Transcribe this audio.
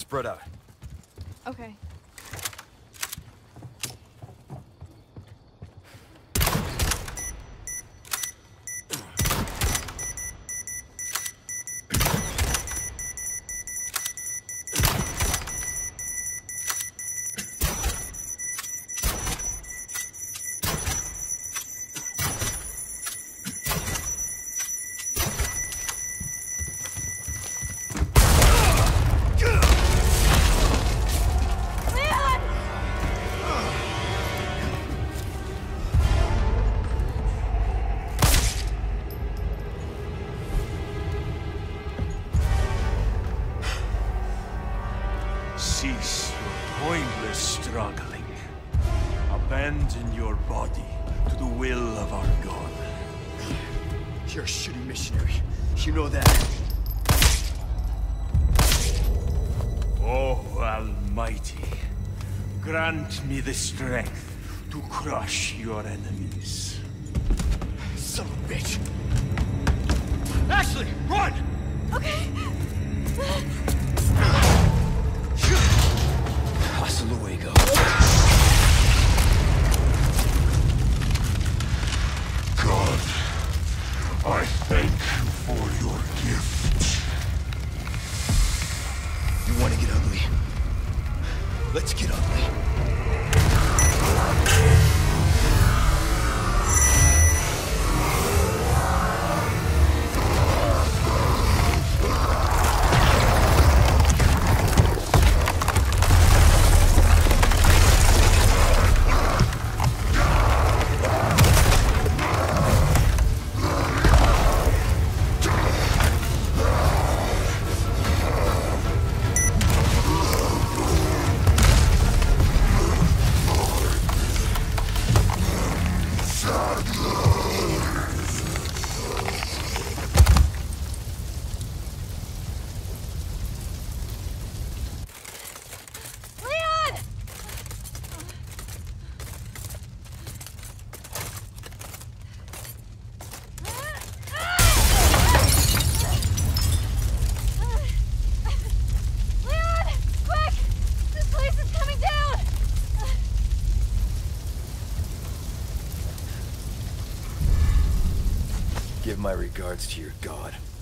spread out. Okay. Cease your pointless struggling. Abandon your body to the will of our God. You're a shitty missionary. You know that. Oh, Almighty, grant me the strength to crush your enemies. Son of a bitch. Ashley, run! Okay. Hasta luego. God, I thank you for your gift. You want to get ugly? Let's get ugly. Give my regards to your god.